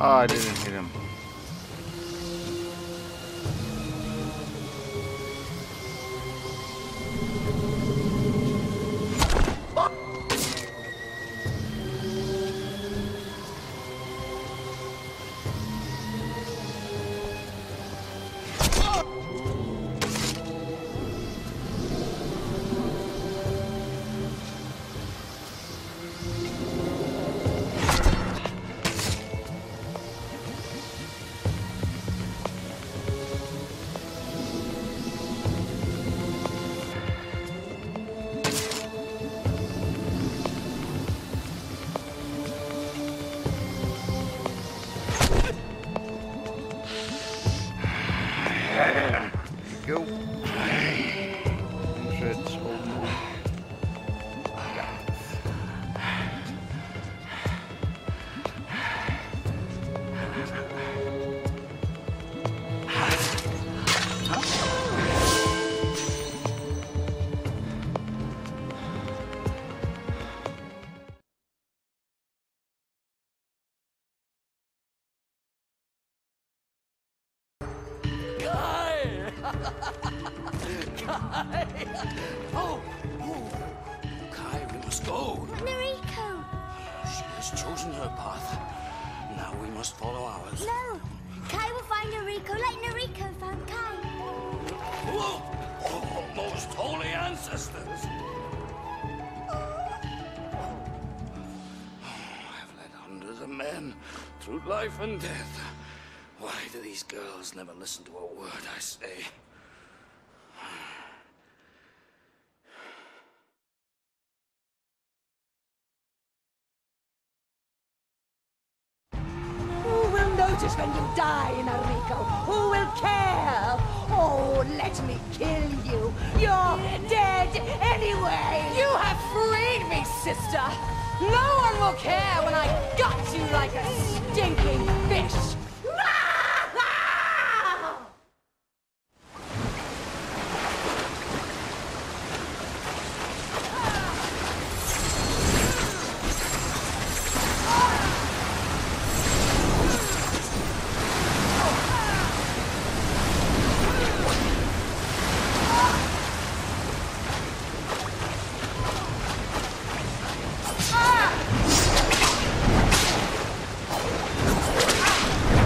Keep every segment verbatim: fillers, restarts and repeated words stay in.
Oh, I didn't hit him. Go. Shreds, hold on. Kai! Oh! Oh! Kai, we must go. Noriko! She has chosen her path. Now we must follow ours. No! Kai will find Noriko like Noriko found Kai. Oh, oh, most holy ancestors! I've led hundreds of men through life and death. Why do these girls never listen to a word I say? Who will notice when you die, Noriko? Who will care? Oh, let me kill you. You're dead anyway. You have freed me, sister. No one will care when I gut you like a stinking fish. Ah!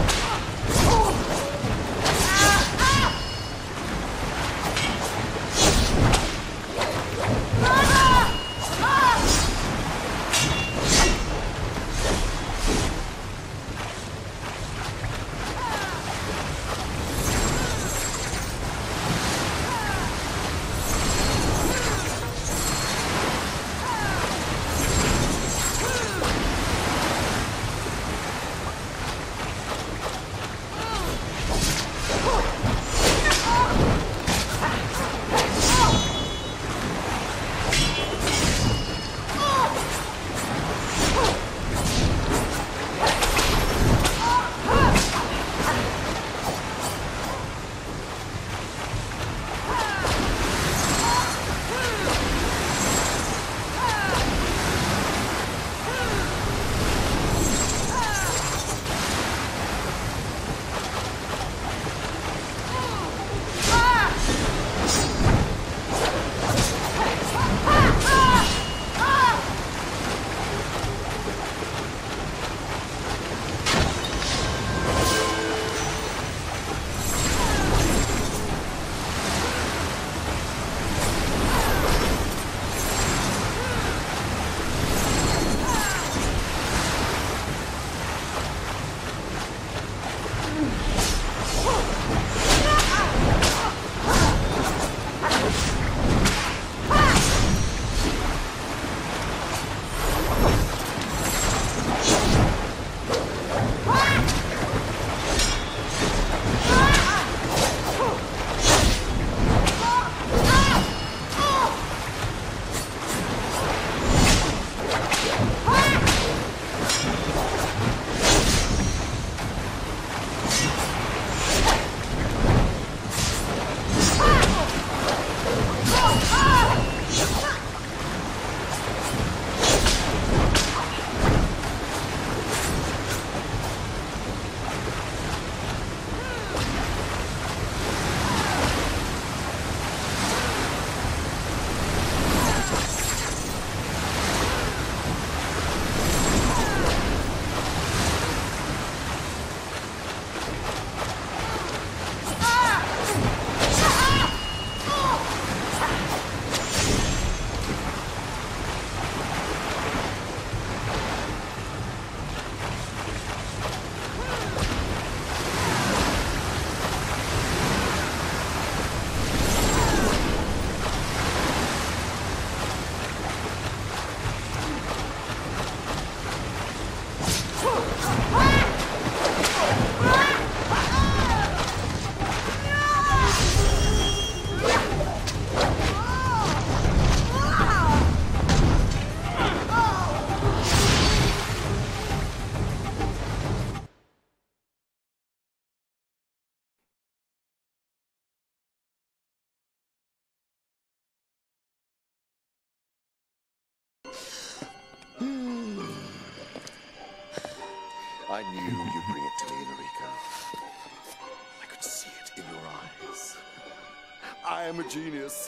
I knew you'd bring it to me, Enrico. I could see it in your eyes. I am a genius.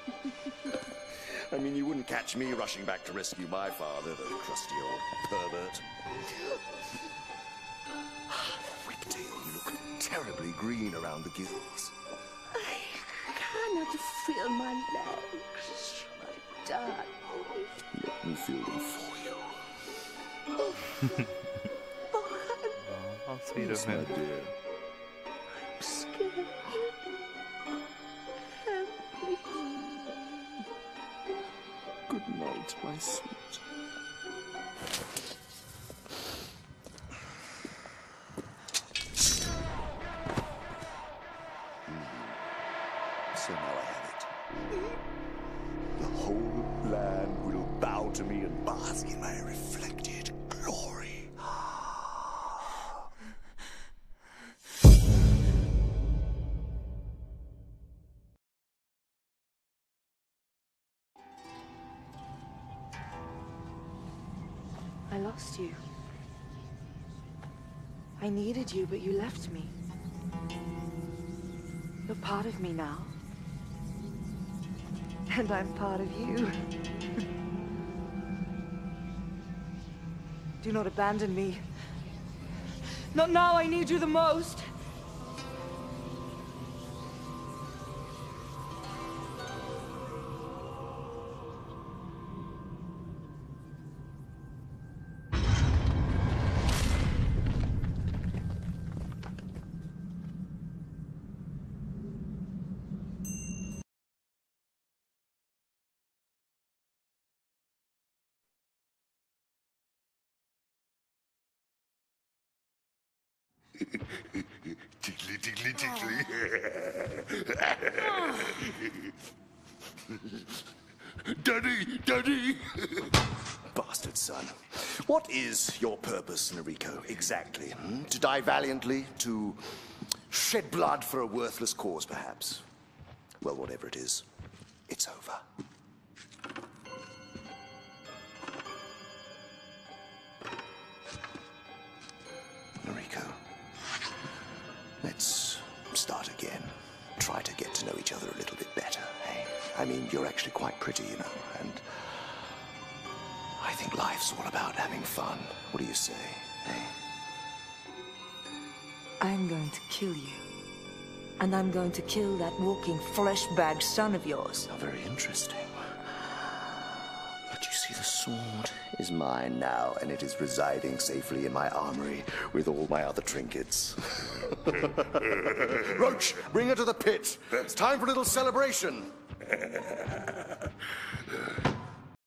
I mean, you wouldn't catch me rushing back to rescue my father, the crusty old pervert. Whiptail, you look terribly green around the gills. I cannot feel my legs, my darling. Let me feel them for you. Oh, How sweet Yes, of my him. dear. I'm scared. Help me. Good night, my sweet. So now I have it. The whole land will bow to me and bask in my reflected glory. I lost you. I needed you, but you left me. You're part of me now. And I'm part of you. Do not abandon me. Not now, I need you the most. Tickly, tickly, tickly. Daddy, Daddy! Bastard son. What is your purpose, Enrico, exactly? Hmm? To die valiantly? To shed blood for a worthless cause, perhaps? Well, whatever it is, it's over. Enrico, let's start again. Try to get to know each other a little bit better, hey? I mean, you're actually quite pretty, you know, and I think life's all about having fun. What do you say, hey? I'm going to kill you. And I'm going to kill that walking flesh-bag son of yours. How very interesting. But you see, the sword is mine now, and it is residing safely in my armory with all my other trinkets. Roach, bring her to the pit. It's time for a little celebration.